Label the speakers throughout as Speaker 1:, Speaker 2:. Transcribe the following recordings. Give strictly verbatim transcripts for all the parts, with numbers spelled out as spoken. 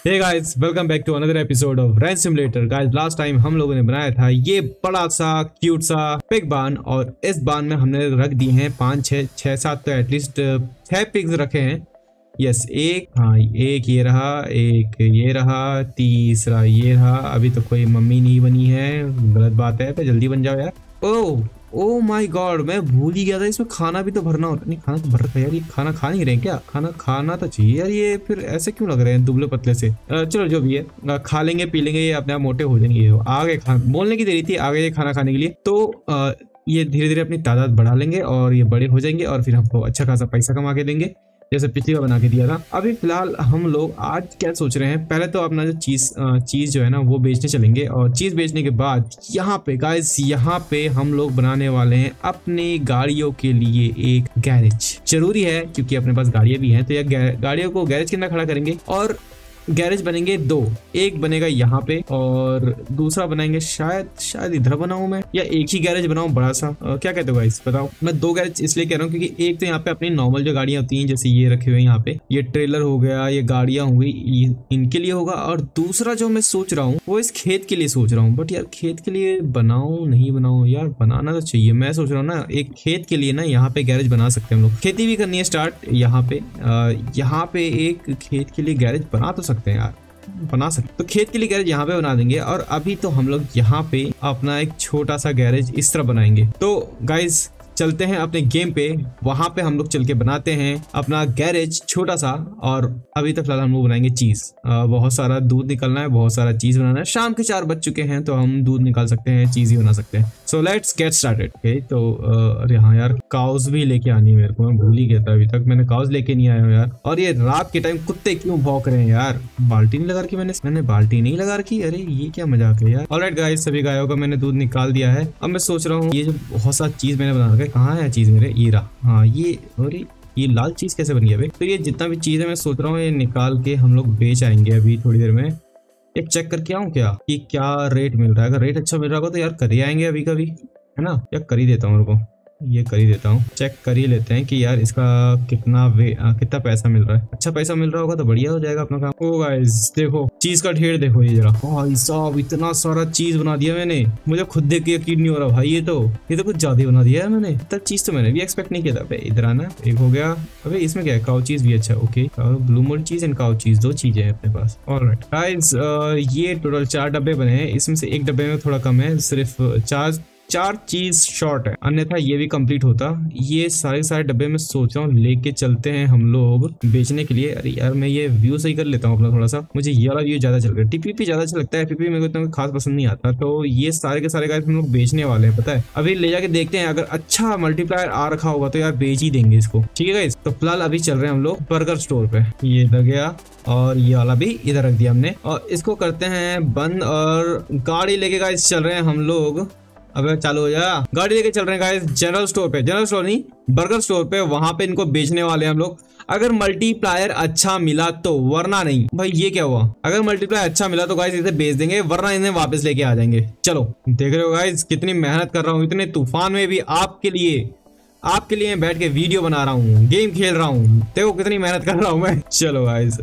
Speaker 1: Hey guys, welcome back to another episode of rent simulator. Guys, last time हम लोगों ने बनाया था ये बड़ा सा क्यूट सा पिग बान, और इस बान में हमने रख दी हैं पाँच छः छः सात तो एटलीस्ट छः पिग्स रखे हैं। यस, एक हाँ एक ये रहा, एक ये रहा, तीसरा ये रहा। अभी तो कोई मम्मी नहीं बनी है, गलत बात है, तो जल्दी बन जाओ यार। ओह ओ माय गॉड, मैं भूल ही गया था इसमें खाना भी तो भरना होता। नहीं, खाना तो भर रखा है यार। ये खाना खा नहीं रहे क्या? खाना खाना तो चाहिए यार। ये फिर ऐसे क्यों लग रहे हैं दुबले पतले से? आ, चलो जो भी है, खा लेंगे पी लेंगे, ये अपने आप मोटे हो जाएंगे। ये आगे खा बोलने की देरी थी, आगे ये खाना खाने के लिए। तो आ, ये धीरे धीरे अपनी तादाद बढ़ा लेंगे और ये बड़े हो जाएंगे और फिर हमको अच्छा खासा पैसा कमा के देंगे, जैसे पिछली बार बना के दिया था। अभी फिलहाल हम लोग आज क्या सोच रहे हैं, पहले तो अपना जो चीज चीज जो है ना वो बेचने चलेंगे, और चीज बेचने के बाद यहाँ पे गाइस यहाँ पे हम लोग बनाने वाले हैं अपनी गाड़ियों के लिए एक गैरेज। जरूरी है क्योंकि अपने पास गाड़ियां भी हैं, तो यह गाड़ियों को गैरेज के अंदर खड़ा करेंगे। और गैरेज बनेंगे दो, एक बनेगा यहाँ पे और दूसरा बनाएंगे शायद शायद इधर बनाऊं मैं, या एक ही गैरेज बनाऊं बड़ा सा। आ, क्या कहते हो गाइस बताओ? मैं दो गैरेज इसलिए कह रहा हूँ क्योंकि एक तो यहाँ पे अपनी नॉर्मल जो गाड़ियां होती हैं, जैसे ये रखे हुए हैं यहाँ पे, ये ट्रेलर हो गया, ये गाड़ियां हो गई, इनके लिए होगा। और दूसरा जो मैं सोच रहा हूँ वो इस खेत के लिए सोच रहा हूँ। बट यार खेत के लिए बनाऊं नहीं बनाऊं यार, बनाना तो चाहिए। मैं सोच रहा हूँ ना एक खेत के लिए ना यहाँ पे गैरेज बना सकते हैं हम लोग। खेती भी करनी है स्टार्ट यहाँ पे, यहाँ पे एक खेत के लिए गैरेज बना तो सकते हैं यार, बना सकते। तो खेत के लिए गैरेज यहाँ पे बना देंगे। और अभी तो हम लोग यहाँ पे अपना एक छोटा सा गैरेज इस तरह बनाएंगे। तो गाइज चलते हैं अपने गेम पे, वहां पे हम लोग चल के बनाते हैं अपना गैरेज छोटा सा। और अभी तक फिलहाल हम लोग बनाएंगे चीज। बहुत सारा दूध निकलना है, बहुत सारा चीज बनाना है। शाम के चार बज चुके हैं तो हम दूध निकाल सकते हैं, चीज ही बना सकते हैं। So let's get started. Okay, तो अरे हाँ यार, काउस भी लेके आनी है मेरे को, मैं भूल ही गया था, अभी तक मैंने काउस लेके नहीं आया हूँ यार। और ये रात के टाइम कुत्ते क्यों भौंक रहे हैं यार? बाल्टी नहीं लगा रखी मैंने मैंने बाल्टी नहीं लगा रखी। अरे ये क्या मजाक है यार। ऑलराइट गाइस, सभी गायों का मैंने दूध निकाल दिया है। अब मैं सोच रहा हूँ ये जो बहुत सारी चीज मैंने बना रखा है, कहाँ है चीज मेरे? ये रहा। हाँ ये, अरे ये लाल चीज कैसे बन गया भाई? तो ये जितना भी चीज है मैं सोच रहा हूँ ये निकाल के हम लोग बेच आएंगे अभी थोड़ी देर में। एक चेक करके आऊँ क्या कि क्या रेट मिल रहा है। अगर रेट अच्छा मिल रहा होगा तो यार कर ही आएंगे अभी कभी, है ना? या कर ही देता हूँ, मेरे को ये कर ही देता हूँ, चेक कर ही लेते हैं कि यार इसका कितना वे आ, कितना पैसा मिल रहा है। अच्छा पैसा मिल रहा होगा तो बढ़िया हो जाएगा अपना काम। ओ गाइस देखो चीज का ढेर देखो, ये जरा भाई साहब इतना सारा चीज बना दिया मैंने, मुझे खुद देख के यकीन नहीं हो रहा भाई। ये तो ये तो कुछ ज्यादा बना दिया है मैंने। तब चीज तो मैंने भी एक्सपेक्ट नहीं किया था। इधर आना, एक हो गया। अबे इसमें क्या है? काउ चीज भी अच्छा, okay. Blue mould cheese and cow cheese, दो चीजें हैं अपने पास। ऑलराइट गाइस, ये टोटल चार डब्बे बने हैं, इसमें से एक डब्बे में थोड़ा कम है, सिर्फ चार चार चीज शॉर्ट है, अन्यथा ये भी कंप्लीट होता। ये सारे सारे डब्बे में सोच रहा हूँ लेके चलते हैं हम लोग बेचने के लिए। अरे यार मैं ये व्यू सही कर लेता हूँ अपना थोड़ा सा, मुझे ये वाला व्यू ज्यादा चल रहा है। टीपीपी ज्यादा अच्छा लगता है, टीपीपी मेरे को इतना खास पसंद नहीं आता। तो ये सारे के सारे गाइस हम लोग बेचने वाले हैं, पता है। अभी ले जाके देखते हैं, अगर अच्छा मल्टीप्लायर आ रखा होगा तो यार बेच ही देंगे इसको, ठीक है गाइस। तो फिलहाल अभी चल रहे हैं हम लोग बर्गर स्टोर पे। ये लग गया और ये वाला भी इधर रख दिया हमने, और इसको करते हैं बंद। और गाड़ी लेके गाइस चल रहे हैं हम लोग। अबे चालू हो जा, गाड़ी लेके चल रहे हैं गाइस जनरल स्टोर पे, जनरल स्टोर नहीं बर्गर स्टोर पे। वहां पे इनको बेचने वाले हैं हम लोग। अगर मल्टीप्लायर अच्छा मिला तो, वरना नहीं। भाई ये क्या हुआ? अगर मल्टीप्लायर अच्छा मिला तो गाइस इसे बेच देंगे, वरना इन्हें वापस लेके आ जाएंगे। चलो देख रहे हो गाइस कितनी मेहनत कर रहा हूँ, इतने तूफान में भी आपके लिए आपके लिए बैठ के वीडियो बना रहा हूँ, गेम खेल रहा हूँ। देखो कितनी मेहनत कर रहा हूँ मैं। चलो गाइस,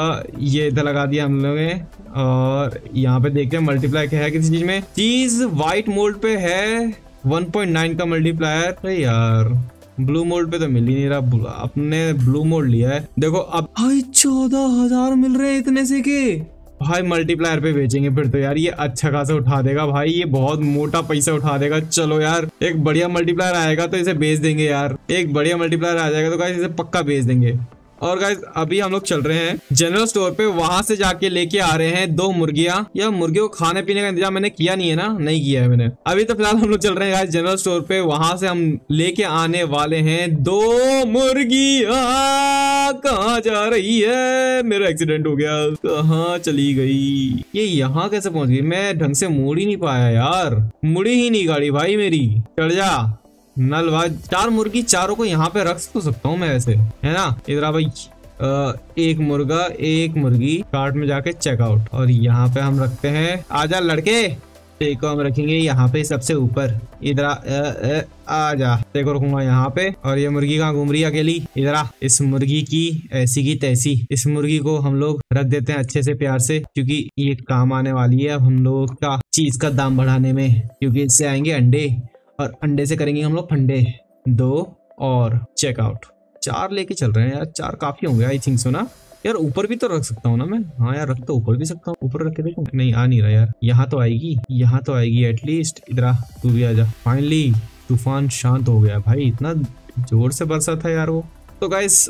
Speaker 1: ये इधर लगा दिया हम लोगों ने। और यहाँ पे देखते हैं मल्टीप्लाई क्या है किसी चीज में। चीज व्हाइट मोल्ड पे है वन पॉइंट नाइन का मल्टीप्लायर। अरे यार ब्लू मोल्ड पे तो मिल ही नहीं रहा, अपने ब्लू मोल्ड लिया है। देखो अब भाई चौदह हजार मिल रहे हैं इतने से के। भाई मल्टीप्लायर पे बेचेंगे फिर तो यार, ये अच्छा खासा उठा देगा भाई, ये बहुत मोटा पैसा उठा देगा। चलो यार एक बढ़िया मल्टीप्लायर आएगा तो इसे बेच देंगे यार। एक बढ़िया मल्टीप्लायर आ जाएगा तो गाइस इसे पक्का बेच देंगे। और गाइस अभी हम लोग चल रहे हैं जनरल स्टोर पे, वहां से जाके लेके आ रहे हैं दो मुर्गियां। या मुर्गियों को खाने पीने का इंतजाम मैंने किया नहीं है ना? नहीं किया है मैंने अभी। तो फिलहाल हम लोग चल रहे हैं गाइस जनरल स्टोर पे, वहां से हम लेके आने वाले हैं दो मुर्गियां। कहाँ जा रही है? मेरा एक्सीडेंट हो गया, कहाँ चली गई ये? यहाँ कैसे पहुंच गई? मैं ढंग से मुड़ ही नहीं पाया यार, मुड़ी ही नहीं गाड़ी भाई मेरी। चढ़ जा नल भाई। चार मुर्गी, चारों को यहाँ पे रख तो सकता हूँ मैं वैसे, है ना? इधर भाई आ, एक मुर्गा एक मुर्गी, कार्ट में जाके चेकआउट। और यहाँ पे हम रखते हैं, आजा लड़के देखो हम रखेंगे यहाँ पे सबसे ऊपर। इधर आ, आ, आ जा। देखो रखूंगा यहाँ पे। और ये मुर्गी कहाँ घूम रही है अकेली? इधर आ। इस मुर्गी की ऐसी की तैसी, इस मुर्गी को हम लोग रख देते हैं अच्छे से प्यार से, क्योंकि ये काम आने वाली है अब हम लोग का चीज का दाम बढ़ाने में, क्योंकि इससे आएंगे अंडे और अंडे से करेंगे हम लोग फंडे। दो और चेकआउट। चार लेके चल रहे हैं यार, चार काफी होंगे आई थिंक सो ना यार। ऊपर भी तो रख सकता हूँ ना मैं। हाँ यार, रख तो ऊपर भी सकता हूँ। ऊपर रख के देखो। नहीं आ नहीं रहा यार। यहाँ तो आएगी, यहाँ तो आएगी एटलीस्ट। इधर आ, तू भी आजा। फाइनली तूफान शांत हो गया भाई। इतना जोर से बरसा था यार वो। तो गाइस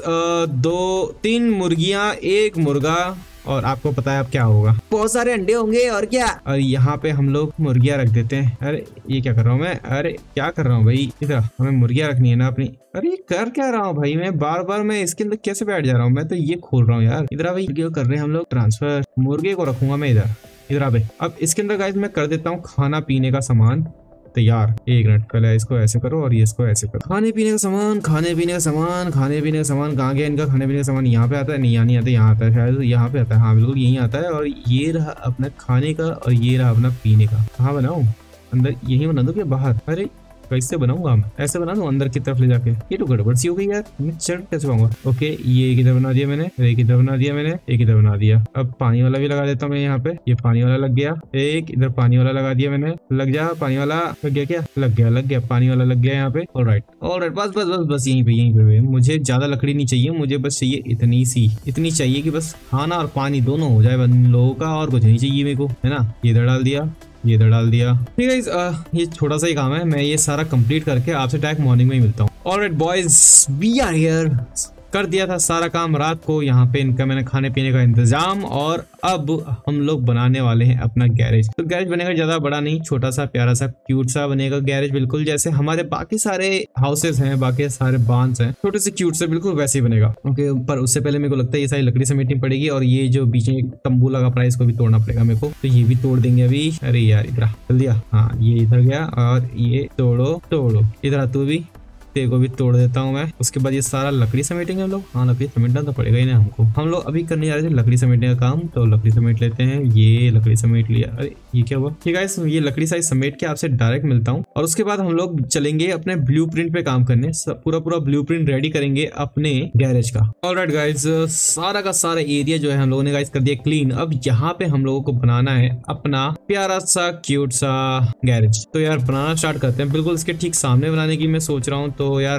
Speaker 1: दो तीन मुर्गियां, एक मुर्गा, और आपको पता है अब क्या होगा, बहुत सारे अंडे होंगे और क्या। और यहाँ पे हम लोग मुर्गियां रख देते हैं। अरे ये क्या कर रहा हूँ मैं? अरे क्या कर रहा हूँ भाई? इधर हमें मुर्गियां रखनी है ना अपनी। अरे ये कर क्या रहा हूँ भाई मैं? बार बार मैं इसके अंदर कैसे बैठ जा रहा हूँ? मैं तो ये खोल रहा हूँ यार। इधर भाई कर रहे हैं हम लोग ट्रांसफर। मुर्गे को रखूंगा मैं इधर। इधर भाई अब इसके अंदर गाइस मैं कर देता हूँ खाना पीने का सामान तैयार। एक मिनट, पहले इसको ऐसे करो और ये इसको ऐसे करो। खाने पीने का सामान, खाने पीने का सामान, खाने पीने का सामान कहाँ गया इनका? खाने पीने का सामान यहाँ पे आता है? नहीं यहाँ नहीं आता, यहाँ आता है शायद। यहाँ पे आता है, हाँ बिल्कुल यहीं आता है। और ये रहा अपना खाने का और ये रहा अपना पीने का। कहाँ बनाऊँ? अंदर यही बना दो क्या बाहर? अरे कैसे बनाऊंगा? हम ऐसे बना दूं अंदर की तरफ ले जाके? ये तो गड़बड़ सी हो गई यार। मैं चढ़ कैसे पाऊंगा? ओके ये एक इधर बना दिया मैंने, एक इधर बना दिया मैंने, एक इधर बना दिया। अब पानी वाला भी लगा देता हूँ मैं यहाँ पे। ये पानी वाला लग गया। एक इधर पानी वाला लगा दिया मैंने। लग जा पानी वाला। लग गया क्या? लग गया लग गया पानी वाला लग गया यहाँ पे। ऑलराइट ऑलराइट बस बस बस बस यहीं पे यहीं पे। मुझे ज्यादा लकड़ी नहीं चाहिए, मुझे बस चाहिए इतनी सी, इतनी चाहिए कि बस खाना और पानी दोनों हो जाए बन लोगों का, और कुछ नहीं चाहिए मेरे को, है ना। ये इधर डाल दिया, ये इधर डाल दिया। ठीक है, ये छोटा सा ही काम है। मैं ये सारा कंप्लीट करके आपसे डायरेक्ट मॉर्निंग में ही मिलता हूँ। Alright boys, we are here. कर दिया था सारा काम रात को। यहाँ पे इनका मैंने खाने पीने का इंतजाम, और अब हम लोग बनाने वाले हैं अपना गैरेज। तो गैरेज बनेगा ज्यादा बड़ा नहीं, छोटा सा प्यारा सा क्यूट सा बनेगा गैरेज, बिल्कुल जैसे हमारे बाकी सारे हाउसेस हैं, बाकी सारे बांस हैं, छोटे से क्यूट से बिल्कुल वैसे ही बनेगा। ओके, पर उससे पहले मेरे को लगता है ये सारी लकड़ी समेटनी पड़ेगी, और ये जो बीच में तंबू लगा पड़ा है इसको भी तोड़ना पड़ेगा मेरे को। तो ये भी तोड़ देंगे अभी। अरे यार इधर चल दिया। हाँ ये इधर गया, और ये तोड़ो तोड़ो। इधर तू भी, तेरे को भी तोड़ देता हूँ मैं। उसके बाद ये सारा लकड़ी समेटेंगे हम लोग। हाँ लकड़ी समेटना तो पड़ेगा ही ना हमको। हम लोग अभी करने जा रहे थे लकड़ी समेटने का काम, तो लकड़ी समेट लेते हैं। ये लकड़ी समेट लिया। अरे ये क्या हुआ? ठीक है, ये लकड़ी साइज समेट के आपसे डायरेक्ट मिलता हूँ, और उसके बाद हम लोग चलेंगे अपने ब्लूप्रिंट पे काम करने। पूरा पूरा ब्लूप्रिंट रेडी करेंगे अपने गैरेज का। ऑलराइट गाइज, सारा का सारा एरिया जो है हम लोगों ने गाइज कर दिया क्लीन। अब यहाँ पे हम लोगों को बनाना है अपना प्यारा सा क्यूट सा गैरेज। तो यार बनाना स्टार्ट करते हैं। बिल्कुल इसके ठीक सामने बनाने की मैं सोच रहा हूँ। तो यार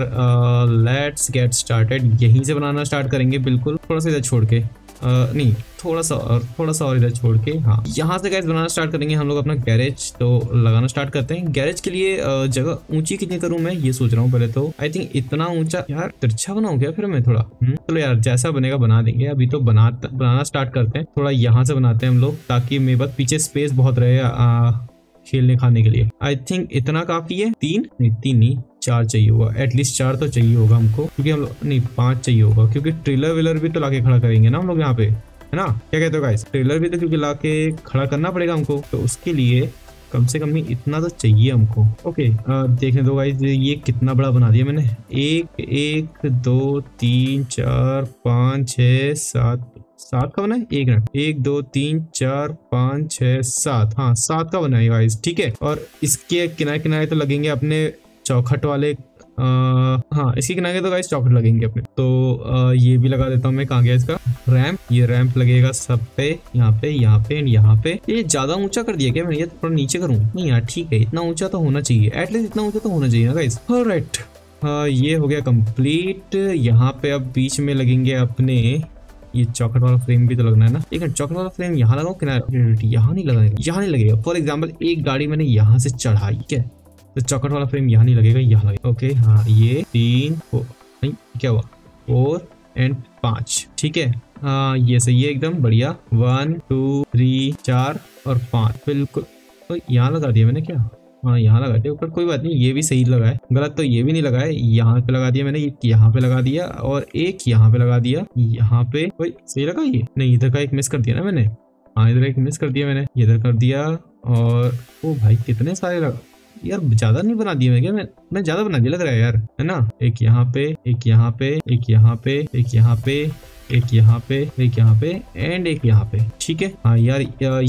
Speaker 1: लेट्स गेट स्टार्टेड। यहीं से बनाना स्टार्ट करेंगे। बिल्कुल थोड़ा सा इधर छोड़ के, uh, नहीं थोड़ा सा और थोड़ा सा और इधर छोड़ के। हाँ यहाँ से गैस बनाना स्टार्ट करेंगे हम लोग अपना गैरेज। तो लगाना स्टार्ट करते हैं। गैरेज के लिए uh, जगह ऊंची कितनी करूँ मैं ये सोच रहा हूँ पहले तो। आई थिंक इतना ऊंचा यार तिरछा बनाऊं क्या फिर मैं थोड़ा? चलो यार जैसा बनेगा बना देंगे। अभी तो बना बनाना स्टार्ट करते हैं। थोड़ा यहाँ से बनाते हैं हम लोग, ताकि मेरे पास पीछे स्पेस बहुत रहे आ, खेलने खाने के लिए। आई थिंक इतना काफी है। तीन नहीं तीन नहीं चार चाहिए होगा, एटलीस्ट चार तो चाहिए होगा हमको, क्योंकि हम लोग नहीं पांच चाहिए होगा, क्योंकि ट्रेलर वेलर भी तो लाके खड़ा करेंगे ना हम लोग यहाँ पे, है ना। क्या कहते हो गाइस? ट्रेलर भी तो क्योंकि लाके खड़ा करना पड़ेगा हमको, तो उसके लिए कम से कम ही इतना तो चाहिए हमको। ओके देखने दो गाइस, ये कितना बड़ा बना दिया मैंने। एक एक दो तीन चार पाँच छः सात सात का बना है। एक मिनट, एक दो तीन चार पाँच छः सात, हाँ सात का बना है गाइस। ठीक है, और इसके किनारे किनारे तो लगेंगे अपने चौखट वाले। आ, हाँ इसके किनारे तो गाइस चौखट लगेंगे अपने। तो आ, ये भी लगा देता हूँ मैं। कहाँ गया इसका रैंप? ये रैंप लगेगा सब पे, यहाँ पे यहाँ पे एंड यहाँ पे। ये ज्यादा ऊंचा कर दिया क्या मैंने? ये थोड़ा नीचे करूँ? नहीं यार ठीक है, इतना ऊंचा तो होना चाहिए, एटलीस्ट इतना ऊंचा तो होना चाहिए ना गाइस। ऑलराइट, ये हो गया कंप्लीट। यहाँ पे अब बीच में लगेंगे अपने ये चौखट वाला फ्रेम भी तो लगना है ना। एक चौखट वाला फ्रेम यहाँ लगाओ किनारे, यहाँ नहीं लगाएगा, यहाँ नहीं लगेगा। फॉर एग्जाम्पल एक गाड़ी मैंने यहाँ से चढ़ाई, क्या तो चौखट वाला फ्रेम यहाँ नहीं लगेगा, यहाँ लगेगा। ओके हाँ ये तीन नहीं क्या हुआ, फोर एंड पाँच। ठीक है हाँ ये सही है एकदम बढ़िया। वन टू थ्री चार और पाँच, बिल्कुल। तो यहाँ लगा दिया मैंने क्या? हाँ यहाँ लगा दिया ऊपर, कोई बात नहीं, ये भी सही लगा है। गलत तो ये भी नहीं लगा है। यहाँ पे लगा दिया मैंने, ये यहाँ पे लगा दिया, और एक यहाँ पे लगा दिया। यहाँ पे भाई सही लगा ये? नहीं इधर का एक मिस कर दिया ना मैंने। हाँ इधर एक मिस कर दिया मैंने, इधर कर दिया। और ओ भाई कितने सारे लगा यार, ज्यादा नहीं बना दिया मैं क्या? मैं मैं ज्यादा बना दिया लग रहा है यार, है ना। एक यहाँ पे, एक यहाँ पे, एक यहाँ पे, एक यहाँ पे, एक यहाँ पे, एक यहाँ पे एंड एक यहाँ पे। ठीक है हाँ यार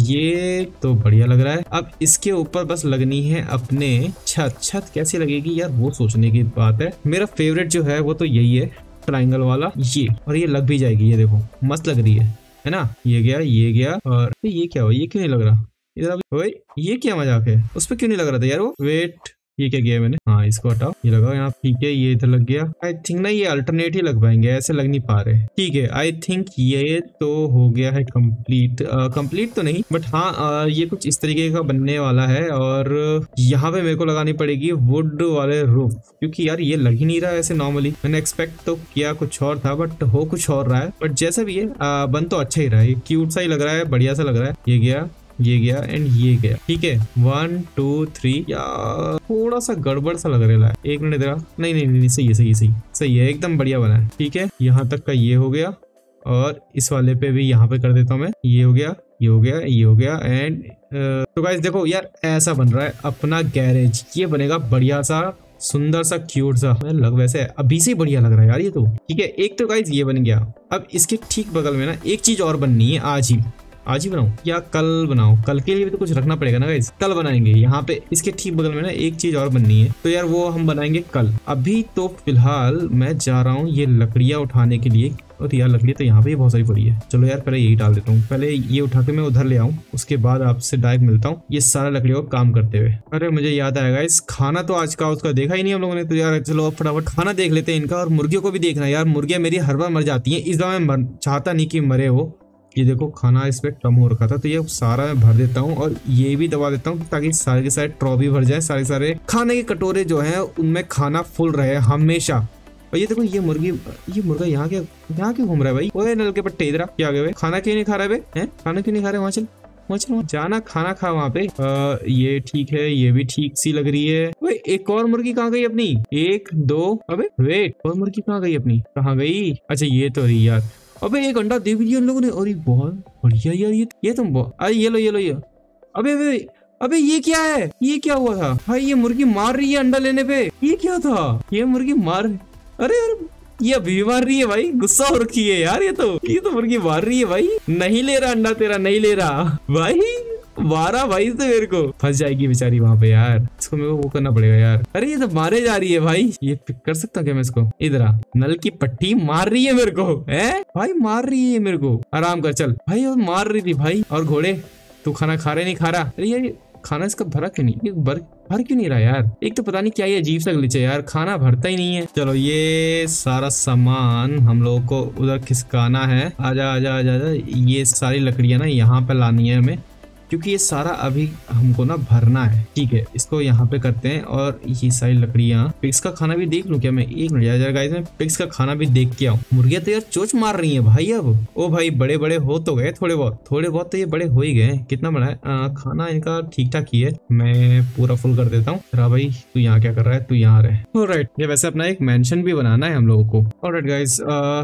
Speaker 1: ये तो बढ़िया लग रहा है। अब इसके ऊपर बस लगनी है अपने छत। छत कैसे लगेगी यार वो सोचने की बात है। मेरा फेवरेट जो है वो तो यही है, ट्राइंगल वाला ये। और ये लग भी जाएगी, ये देखो मस्त लग रही है है ना। ये गया, ये गया, और ये क्या हुआ, ये क्यों नहीं लग रहा इधर अभी। ओए ये क्या मजाक है, उस पर क्यों नहीं लग रहा था यार वो। वेट ये क्या किया मैंने, हाँ इसको हटाओ, ये लगाओ यहाँ। ठीक है ये इधर लग गया। आई थिंक ना ये अल्टरनेट ही लग पाएंगे, ऐसे लग नहीं पा रहे। ठीक है आई थिंक ये तो हो गया है कंप्लीट। कंप्लीट तो नहीं बट हाँ आ, ये कुछ इस तरीके का बनने वाला है। और यहाँ पे मेरे को लगानी पड़ेगी वुड वाले रूफ, क्योंकि यार ये लग ही नहीं रहा है ऐसे नॉर्मली। मैंने एक्सपेक्ट तो किया कुछ और था बट हो कुछ और रहा है। बट जैसा भी है आ, बन तो अच्छा ही रहा है, क्यूट सा ही लग रहा है, बढ़िया सा लग रहा है। ये गया, ये गया एंड ये गया। ठीक है वन टू थ्री। यार थोड़ा सा गड़बड़ सा लग रहा है, एक मिनट इधर। नहीं नहीं नहीं सही है सही है सही सही है, एकदम बढ़िया बना है। ठीक है यहाँ तक का ये हो गया, और इस वाले पे भी यहाँ पे कर देता हूँ मैं। ये हो गया, ये हो गया, ये हो गया एंड तो गाइस देखो यार ऐसा बन रहा है अपना गैरेज। ये बनेगा बढ़िया सा, सुंदर सा, क्यूट सा लग, वैसे अभी से बढ़िया लग रहा है यार ये तो। ठीक है एक तो गाइस ये बन गया। अब इसके ठीक बगल में ना एक चीज और बननी है, आज ही आज ही बनाऊं या कल बनाऊं। कल के लिए भी तो कुछ रखना पड़ेगा ना गाइस, कल बनाएंगे। यहाँ पे इसके ठीक बगल में ना एक चीज और बननी है, तो यार वो हम बनाएंगे कल। अभी तो फिलहाल मैं जा रहा हूँ ये लकड़ियाँ उठाने के लिए। और यार लकड़ी तो यहाँ पे बहुत सारी पड़ी है। चलो यार पहले यही डाल देता हूँ, पहले ये उठा के मैं उधर ले आऊँ, उसके बाद आपसे डायरेक्ट मिलता हूँ ये सारा लकड़ियों का काम करते हुए। अरे मुझे याद आएगा इस खाना तो आज का उसका देखा ही नहीं हम लोगों ने, तो यार चलो अब फटाफट खाना देख लेते हैं इनका। और मुर्गियों को भी देखना यार, मुर्गियाँ मेरी हर बार मर जाती है, इस बार मैं चाहता नहीं कि मरे वो। ये देखो खाना इस पे कम हो रखा था, तो ये सारा मैं भर देता हूँ और ये भी दबा देता हूँ ताकि सारे के सारे ट्रॉफी भर जाए। सारे सारे खाने के कटोरे जो हैं उनमें खाना फुल रहे हमेशा। और ये देखो ये मुर्गी, ये मुर्गा यहाँ क्या यहाँ क्यों घूम रहा है भाई। ओए नल के पट्टे इधर क्या गए, खाना क्यों नहीं खा रहा है बे, हैं खाना क्यों नहीं खा रहे। वहाँ चल वहाँ चल, जाना खाना खा वहाँ पे। आ, ये ठीक है, ये भी ठीक सी लग रही है। ओए एक और मुर्गी कहाँ गई अपनी, एक दो, अबे वेट और मुर्गी कहाँ गई अपनी, कहाँ गई। अच्छा ये तो रही यार। अबे एक अंडा दे भी दिया उन लोगों ने, और बहुत बढ़िया यार ये ये तुम तो, अरे ये लो ये लो ये। अबे अबे अबे ये क्या है, ये क्या हुआ था भाई, ये मुर्गी मार रही है अंडा लेने पे, ये क्या था, ये मुर्गी मार, अरे यार ये अभी मार रही है भाई, गुस्सा हो रखी है यार ये तो, ये तो मुर्गी मार रही है भाई। नहीं ले रहा अंडा तेरा, नहीं ले रहा भाई, मारा भाई से मेरे को, फंस जाएगी बेचारी वहां पे यार, इसको मेरे को वो करना पड़ेगा यार। अरे ये तो मारे जा रही है भाई, ये पिक कर सकता हूँ क्या मैं इसको, इधर आ, नल की पट्टी मार रही है मेरे को, है भाई मार रही है मेरे को, आराम कर चल भाई, और मार रही थी भाई। और घोड़े तू खाना खा रहे नहीं खा रहा, अरे यार खाना इसका भरा क्यों नहीं, भर भर क्यों नहीं रहा यार, एक तो पता नहीं क्या ये अजीब सा ग्लिच है यार, खाना भरता ही नहीं है। चलो ये सारा सामान हम लोगों को उधर खिसकाना है, आजा आजा आजा आजा, ये सारी लकड़ियां ना यहाँ पे लानी है हमें, क्योंकि ये सारा अभी हमको ना भरना है। ठीक है इसको यहाँ पे करते हैं, और ये सारी लकड़ियाँ, पिग्स का खाना भी देख लूं क्या मैं, एक मिनट यार गाइस मैं पिग्स का खाना भी देख के आऊँ। मुर्गियाँ तो यार चोच मार रही है भाई अब, ओ भाई बड़े बड़े हो तो गए थोड़े बहुत, थोड़े बहुत तो ये बड़े हो ही गए। कितना बड़ा है आ, खाना इनका ठीक ठाक ही है, मैं पूरा फुल कर देता हूँ। रा भाई तू यहाँ क्या कर रहा है, तू यहाँ रहे। ऑलराइट ये वैसे अपना एक मेंशन भी बनाना है हम लोगों को। ऑलराइट गाइस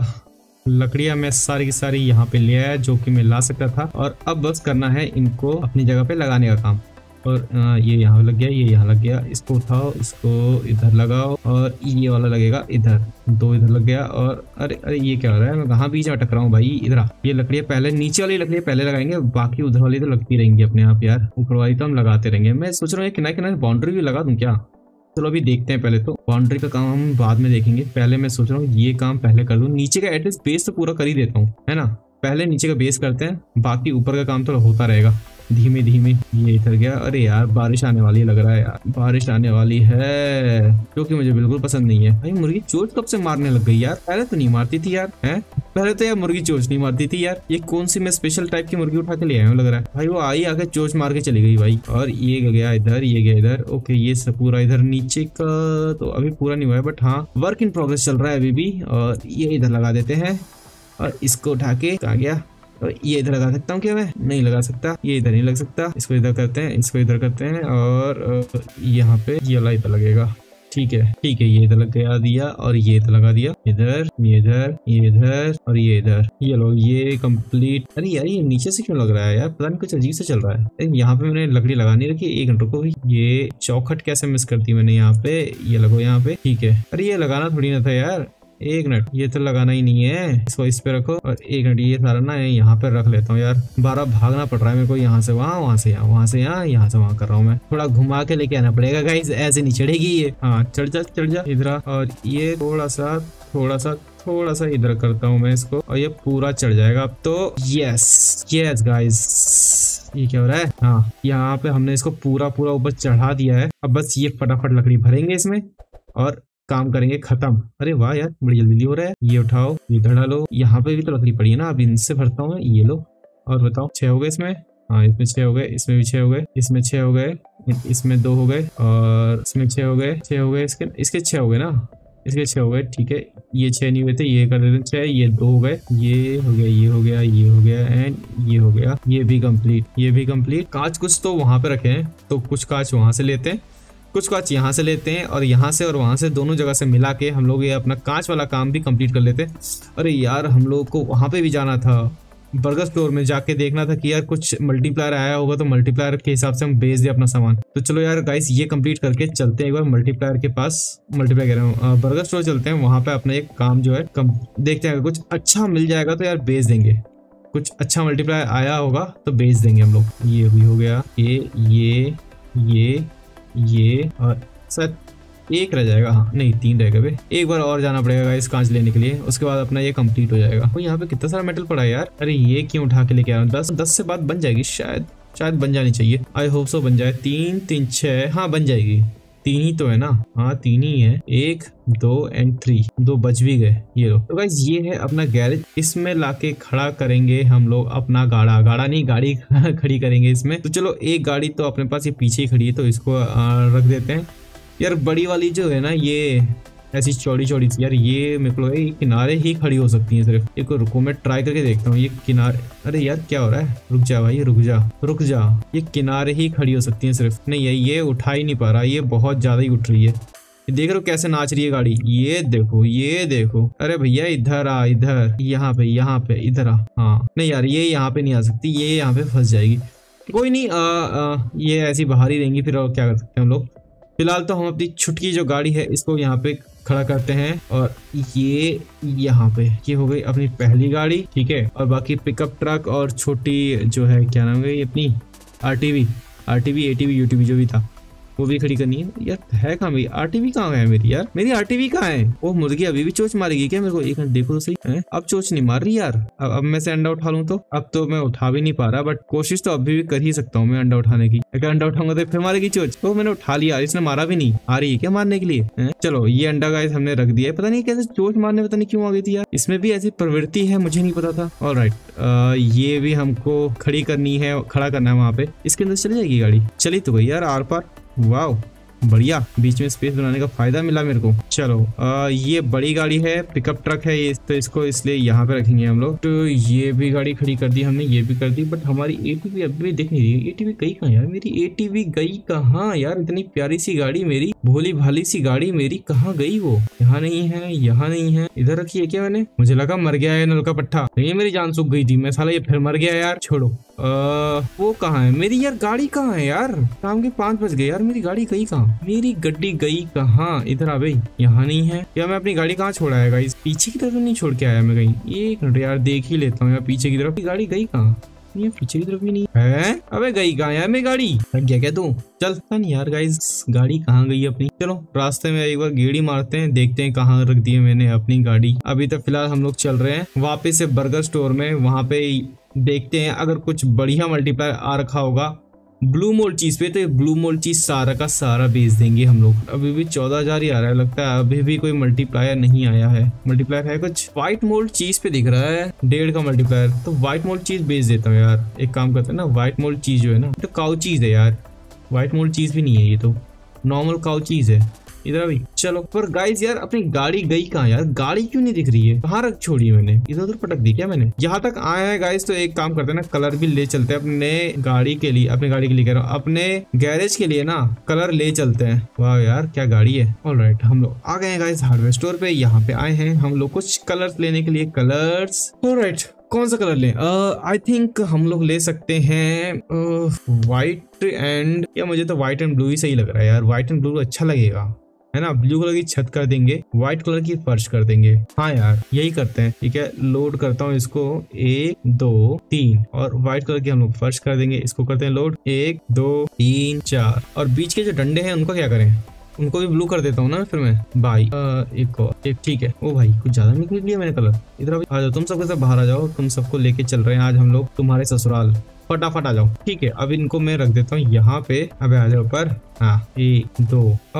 Speaker 1: लकड़ियां मैं सारी की सारी यहाँ पे ले आया जो कि मैं ला सकता था, और अब बस करना है इनको अपनी जगह पे लगाने का काम। और आ, ये यहाँ लग गया, ये यहाँ लग गया, इसको उठाओ, इसको इधर लगाओ, और ये वाला लगेगा इधर, दो इधर लग गया। और अरे अरे ये क्या हो रहा है, मैं कहाँ बीच में अटक रहा हूँ भाई, इधर आ। ये लकड़ियाँ पहले, नीचे वाली लकड़ियाँ पहले लगाएंगे, बाकी उधर वाली तो लगती रहेंगी अपने आप यार, ऊपर वाली तो हम लगाते रहेंगे। मैं सोच रहा हूँ किनारे किनारे बाउंड्री भी लगा दूं क्या। चलो अभी देखते हैं, पहले तो बाउंड्री का काम हम बाद में देखेंगे, पहले मैं सोच रहा हूँ ये काम पहले कर लूँ। नीचे का एटलीस्ट बेस तो पूरा कर ही देता हूँ, है ना, पहले नीचे का बेस करते हैं, बाकी ऊपर का काम तो होता रहेगा धीमे धीमे। ये इधर गया, अरे यार बारिश आने वाली लग रहा है यार, बारिश आने वाली है जो कि मुझे बिल्कुल पसंद नहीं है। भाई मुर्गी चोच कब से मारने लग गई यार, पहले तो नहीं मारती थी यार, है पहले तो यार मुर्गी चोच नहीं मारती थी यार। ये कौन सी मैं स्पेशल टाइप की मुर्गी उठा के ले आया हूँ लग रहा है भाई, वो आई आके चोच मार के चली गई भाई। और ये गया इधर, ये गया इधर, ओके ये सब पूरा इधर नीचे का तो अभी पूरा नहीं हुआ है, बट हाँ वर्क इन प्रोग्रेस चल रहा है अभी भी। और ये इधर लगा देते हैं, और इसको उठा के कहाँ गया, और ये इधर लगा सकता हूँ क्या मैं, नहीं लगा सकता, ये इधर नहीं लग सकता, इसको इधर करते हैं, इसको इधर करते हैं, और यहाँ पे ये वाला इधर लगेगा। ठीक है ठीक है, ये इधर लगा दिया, और ये इधर लगा दिया, इधर ये इधर ये इधर और ये इधर, ये लो ये कंप्लीट। अरे यार ये नीचे से क्यों लग रहा है यार, पता नहीं कुछ अजीब से चल रहा है। यहाँ पे मैंने लकड़ी लगा नहीं रखी, एक घंटों को ये चौखट कैसे मिस करती मैंने यहाँ पे, ये लगो यहाँ पे। ठीक है, अरे ये लगाना थोड़ी ना था यार, एक मिनट, ये तो लगाना ही नहीं है, इसको इस पे रखो। और एक मिनट, ये सारा ना यहाँ पे रख लेता हूँ यार, बारह भागना पड़ रहा है मेरे को, यहाँ से वहाँ, वहाँ से यहाँ, वहाँ से यहाँ, यहाँ से वहाँ कर रहा हूँ मैं। थोड़ा घुमा के लेके आना पड़ेगा गाइस, ऐसे नहीं चढ़ेगी ये। हाँ चढ़ जा चढ़ जा इधर। और ये थोड़ा सा थोड़ा सा थोड़ा सा इधर करता हूँ मैं इसको, और ये पूरा चढ़ जाएगा अब तो। यस यस गाइस, ये क्या हो रहा है? हाँ यहाँ पे हमने इसको पूरा पूरा ऊपर चढ़ा दिया है। अब बस ये फटाफट लकड़ी भरेंगे इसमें और काम करेंगे खत्म। अरे वाह यार, बड़ी जल्दी हो रहा है। ये उठाओ, इधर डालो, यहाँ पे भी तो लकड़ी पड़ी है ना, अब इनसे भरता हूँ। ये लो, और बताओ छह हो गए इसमें? हाँ इसमें छह हो गए, इसमें भी छह हो गए, इसमें छह हो गए, इसमें दो हो गए, और इसमें छह हो गए, छह हो गए, इसके इसके छह हो गए ना, इसके छह हो गए। ठीक है, ये छह नहीं हुए थे, ये कर देते छह, ये दो हो गए, ये हो गया, ये हो गया, ये हो गया, एंड ये हो गया, ये भी कंप्लीट, ये भी कंप्लीट। कांच कुछ तो वहां पे रखे हैं, तो कुछ कांच वहां से लेते हैं, कुछ कांच यहाँ से लेते हैं, और यहाँ से और वहां से दोनों जगह से मिला के हम लोग ये अपना कांच वाला काम भी कंप्लीट कर लेते हैं। अरे यार, हम लोग को वहां पे भी जाना था, बर्गर स्टोर में जाके देखना था कि यार कुछ मल्टीप्लायर आया होगा, तो मल्टीप्लायर के हिसाब से हम बेच दे अपना सामान। तो चलो यार गाइस, ये कंप्लीट करके चलते हैं एक बार मल्टीप्लायर के पास, मल्टीप्लायर कह रहा हूँ, बर्गर स्टोर चलते हैं, वहां पे अपना एक काम जो है कम देखते हैं, अगर कुछ अच्छा मिल जाएगा तो यार बेच देंगे, कुछ अच्छा मल्टीप्लायर आया होगा तो बेच देंगे हम लोग। ये भी हो गया, ये ये ये ये और सर एक रह जाएगा, हाँ नहीं तीन रहेगा बे। एक बार और जाना पड़ेगा इस कांच लेने के लिए, उसके बाद अपना ये कंप्लीट हो जाएगा। तो यहाँ पे कितना सारा मेटल पड़ा है यार। अरे ये क्यों उठा के लेके आ रहा हूँ? दस दस से बाद बन जाएगी शायद, शायद बन जानी चाहिए, आई होप सो बन जाए। तीन तीन छः, हाँ बन जाएगी, तीन ही तो है ना, हाँ तीन ही है, एक दो एंड थ्री, दो बच भी गए। ये लो। तो गाइस ये है अपना गैरेज, इसमें लाके खड़ा करेंगे हम लोग अपना गाड़ा, गाड़ा नहीं गाड़ी खड़ी करेंगे इसमें। तो चलो एक गाड़ी तो अपने पास ये पीछे ही खड़ी है, तो इसको रख देते हैं। यार बड़ी वाली जो है ना, ये ऐसी चौड़ी चौड़ी सी यार, ये मेरे को लगा ये किनारे ही खड़ी हो सकती है सिर्फ। एक रुको, मैं ट्राई करके देखता हूँ ये किनारे। अरे यार क्या हो रहा है, रुक जा भाई, रुक जा रुक जा, ये किनारे ही खड़ी हो सकती है सिर्फ। नहीं ये ये उठा ही नहीं पा रहा, ये बहुत ज्यादा ही उठ रही है। देख रहे हो कैसे नाच रही है गाड़ी, ये देखो ये देखो। अरे भैया इधर आ, इधर, यहाँ पे यहाँ पे इधर आ। हाँ नहीं यार, ये यहाँ पे नहीं आ सकती, ये यहाँ पे फंस जाएगी। कोई नहीं, आ, आ, ये ऐसी बाहर ही रहेंगी, फिर और क्या कर सकते हैं हम लोग। फिलहाल तो हम अपनी छुटकी जो गाड़ी है इसको यहाँ पे खड़ा करते हैं, और ये यहाँ पे ये हो गई अपनी पहली गाड़ी, ठीक है। और बाकी पिकअप ट्रक और छोटी जो है क्या नाम है अपनी आरटीवी, आरटीवी एटीवी यूटीवी जो भी था वो भी खड़ी करनी है। यार है कहाँ मेरी आरटीवी, कहाँ है मेरी यार, मेरी आरटीवी कहाँ है? वो मुर्गी अभी भी चोच मारेगी क्या मेरे को? एक मिनट देखो तो सही है, अब चोच नहीं मार रही यार। अब अब मैं से अंडा उठा लूँ तो, अब तो मैं उठा भी नहीं पा रहा, बट कोशिश तो अभी भी कर ही सकता हूँ मैं अंडा उठाने की। अगर अंडा उठाऊंगा तो फिर मारेगी चोच। तो मैंने उठा लिया, इसने मारा भी नहीं, आ रही है क्या मारने के लिए है? चलो ये अंडा गाइस हमने रख दिया है, पता नहीं कैसे चोच मारने पता नहीं क्यों आ गई थी यार, इसमें भी ऐसी प्रवृत्ति है, मुझे नहीं पता था। ऑलराइट, ये भी हमको खड़ी करनी है, खड़ा करना है वहाँ पे। इसके अंदर चली जाएगी गाड़ी, चली तो गई यार आर पार। वाह बढ़िया, बीच में स्पेस बनाने का फायदा मिला मेरे को। चलो आ, ये बड़ी गाड़ी है, पिकअप ट्रक है ये, तो इसको इसलिए यहाँ पे रखेंगे हम लोग। तो ये भी गाड़ी खड़ी कर दी हमने, ये भी कर दी, बट हमारी एटीवी अभी भी दिख नहीं रही। एटीवी गई कहाँ यार मेरी, एटीवी गई कहाँ यार? इतनी प्यारी सी गाड़ी मेरी, भोली भाली सी गाड़ी मेरी, कहाँ गई वो? यहाँ नहीं है, यहाँ नहीं है, इधर रखी है क्या मैंने? मुझे लगा मर गया है नल का पट्टा, ये मेरी जान सूख गई थी, मैं साला ये फिर मर गया यार। छोड़ो, आ, वो कहाँ है मेरी यार गाड़ी, कहाँ है यार? शाम के पाँच बज गए यार, मेरी गाड़ी गई कहाँ? मेरी गड्डी गई कहाँ? इधर आ भाई, यहाँ नहीं है। या मैं अपनी गाड़ी कहाँ छोड़ा है गाइस? पीछे की तरफ नहीं छोड़ के आया मैं कहीं, एक मिनट यार देख ही लेता हूँ यार पीछे की तरफ। गाड़ी गई कहाँ? ये पीछे की तरफ भी नहीं है। अबे गई कहाँ यार मेरी गाड़ी? लग गया क्या तू? चल नहीं यार गाइस, गाड़ी कहाँ गई अपनी? चलो रास्ते में एक बार गेड़ी मारते हैं, देखते हैं कहाँ रख दी है मैंने अपनी गाड़ी। अभी तक फिलहाल हम लोग चल रहे हैं वापस से बर्गर स्टोर में, वहां पे देखते हैं अगर कुछ बढ़िया मल्टीप्लायर आ रखा होगा ब्लू मोल्ड चीज पे, तो ये ब्लू मोल्ड चीज सारा का सारा बेच देंगे हम लोग। अभी भी चौदह हजार ही आ रहा है, लगता है अभी भी कोई मल्टीप्लायर नहीं आया है। मल्टीप्लायर है कुछ व्हाइट मोल्ड चीज पे दिख रहा है, डेढ़ का मल्टीप्लायर, तो व्हाइट मोल्ड चीज बेच देता हूँ यार। एक काम करते हैं ना, व्हाइट मोल्ड चीज जो है ना, तो काउ चीज है यार, व्हाइट मोल्ड चीज भी नहीं है, ये तो नॉर्मल काउ चीज है। इधर अभी चलो। पर गाइस यार अपनी गाड़ी गई कहाँ यार? गाड़ी क्यों नहीं दिख रही है? कहाँ रख छोड़ी मैंने? इधर उधर पटक दी क्या मैंने? यहाँ तक आया है गाइस, तो एक काम करते हैं ना, कलर भी ले चलते हैं अपने गाड़ी के लिए, अपने गाड़ी के लिए कह रहा हूँ, अपने गैरेज के लिए ना कलर ले चलते हैं। वाह यार क्या गाड़ी है। ऑलराइट, हम लोग आ गए हैं गाइस हार्डवेयर स्टोर पे, यहाँ पे आए हैं हम लोग कुछ कलर्स लेने के लिए। कलर्स ऑलराइट, कौन सा कलर लें? आई थिंक हम लोग ले सकते हैं व्हाइट एंड, या मुझे तो व्हाइट एंड ब्लू ही सही लग रहा है यार, व्हाइट एंड ब्लू अच्छा लगेगा। है ना। ब्लू कलर की छत कर देंगे, व्हाइट कलर की फर्श कर देंगे। हाँ यार यही करते हैं, ठीक है। लोड करता हूँ इसको, एक दो तीन, और व्हाइट कलर की हम लोग फर्श कर देंगे। इसको करते हैं लोड, एक दो तीन चार। और बीच के जो डंडे हैं उनका क्या करें, उनको भी ब्लू कर देता हूँ ना फिर मैं भाई। आ, एक और एक, ठीक है। ओ भाई कुछ ज्यादा निकल लिया मैंने कलर। इधर आ जाओ तुम सबके सब बाहर आ जाओ, तुम सबको लेके चल रहे हैं आज हम लोग तुम्हारे ससुराल। फटाफट आ जाओ, ठीक है। अब इनको मैं रख देता हूँ यहाँ पे। अबे आ जाओ ऊपर। हाँ एक दो,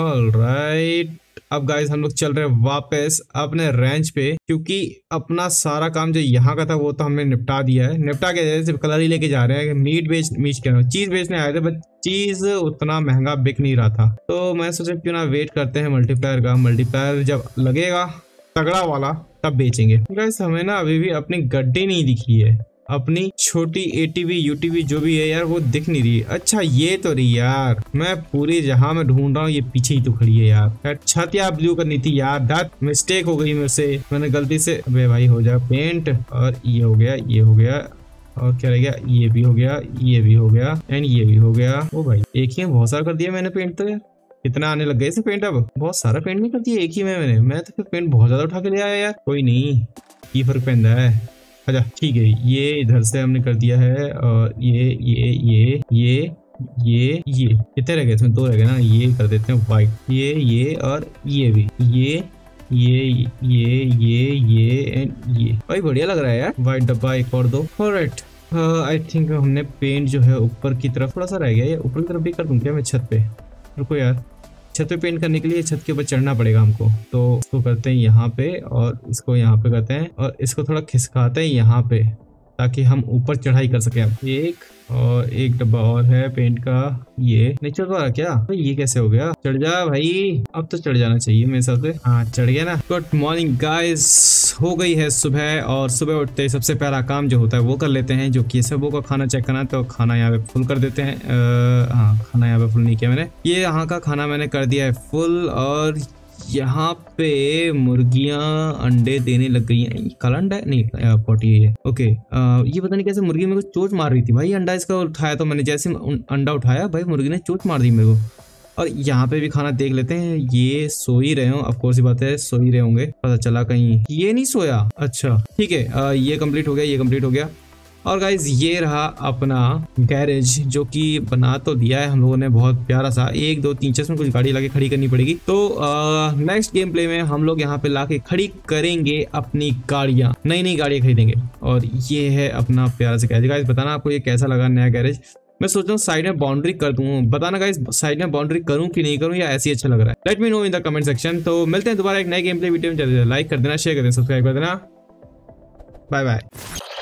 Speaker 1: ऑलराइट। अब गाइस हम लोग चल रहे हैं वापस अपने रेंज पे, क्योंकि अपना सारा काम जो यहाँ का था वो तो हमने निपटा दिया है। निपटा के सिर्फ कलर ही लेके जा रहे हैं। मीट बेच मीट क्या चीज बेचने आए थे, बट चीज उतना महंगा बिक नहीं रहा था, तो मैं सोचा क्यों ना वेट करते हैं मल्टीप्लायर का। मल्टीप्लायर जब लगेगा तगड़ा वाला तब बेचेंगे। गाइस हमें ना अभी भी अपनी गड्डी नहीं दिखी है, अपनी छोटी एटीवी यूटीवी जो भी है यार वो दिख नहीं रही। अच्छा ये तो रही यार, मैं पूरी जहां मैं ढूंढ रहा हूँ ये पीछे ही तो खड़ी है यार। छत या ब्लू करनी थी यार, दैट मिस्टेक हो गई मेरे से, मैंने गलती से। अबे भाई हो जा पेंट, और ये हो गया, ये हो गया, और क्या रह गया, ये भी हो गया, ये भी हो गया, एंड ये भी हो गया। ओ भाई एक ही में बहुत सारा कर दिया मैंने पेंट तो यार। कितना आने लग गए इसे पेंट, अब बहुत सारा पेंट नहीं कर दिया एक ही में मैंने। मैं तो फिर पेंट बहुत ज्यादा उठा के ले आया यार। कोई नहीं, ये फर्क पैदा है। अच्छा ठीक है, ये इधर से हमने कर दिया है, और ये ये ये ये ये ये कितने रह गए इसमें, दो रह गए ना। ये कर देते हैं वाइट, ये ये और ये भी, ये ये ये ये ये एंड ये। भाई बढ़िया लग रहा है यार। वाइट डब्बा एक और दो, ऑलराइट। आई थिंक हमने पेंट जो है ऊपर की तरफ थोड़ा सा रह गया, ये ऊपर की तरफ भी कर दूं क्या मैं छत पे। रुको यार, छत पे पेंट करने के लिए छत के ऊपर चढ़ना पड़ेगा हमको, तो इसको करते हैं यहाँ पे, और इसको यहाँ पे करते हैं, और इसको थोड़ा खिसकाते हैं यहाँ पे, ताकि हम ऊपर चढ़ाई कर सके। अब एक और एक डब्बा और है पेंट का। ये नहीं चढ़ रहा क्या, तो ये कैसे हो गया। चढ़ जा भाई, अब तो चढ़ जाना चाहिए मेरे हिसाब से। हाँ चढ़ गया ना। गुड मॉर्निंग गाइस, हो गई है सुबह, और सुबह उठते ही सबसे पहला काम जो होता है वो कर लेते हैं, जो कि सबों का खाना चेक करना। तो खाना यहाँ पे फुल कर देते हैं। आ, हाँ खाना यहाँ पे फुल नहीं किया मैंने, ये यहाँ का खाना मैंने कर दिया है फुल। और यहाँ पे मुर्गियां अंडे देने लग गई हैं। काला अंडा है नहीं, पोटी है। ओके आ, ये पता नहीं कैसे मुर्गी मेरे को चोट मार रही थी भाई। अंडा इसका उठाया तो मैंने, जैसे अंडा उठाया भाई मुर्गी ने चोट मार दी मेरे को। और यहाँ पे भी खाना देख लेते हैं। ये सो ही रहे हो, ऑफ कोर्स ही बात है, सो ही रहे होंगे। पता चला कहीं ये नहीं सोया। अच्छा ठीक है, आ, ये कंप्लीट हो गया, ये कंप्लीट हो गया। और गाइज ये रहा अपना गैरेज, जो कि बना तो दिया है हम लोगों ने बहुत प्यारा सा। एक दो तीन चार में कुछ गाड़ी लाके खड़ी करनी पड़ेगी। तो नेक्स्ट गेम प्ले में हम लोग यहाँ पे लाके खड़ी करेंगे अपनी गाड़ियाँ, नई नई गाड़ियाँ खरीदेंगे। और ये है अपना प्यारा सा गैरेज। गाइज बताना आपको ये कैसा लगा नया गैरेज। मैं सोच रहा हूँ साइड में बाउंड्री कर दूँ, बताना गाइज साइड में बाउंड्री करूँ कि नहीं करूँ, या ऐसे ही अच्छा लग रहा है। Let me know in the comment section. तो मिलते हैं दोबारा एक नए गेम प्ले वीडियो में। लाइक कर देना, शेयर कर देना, सब्सक्राइब कर देना। Bye bye.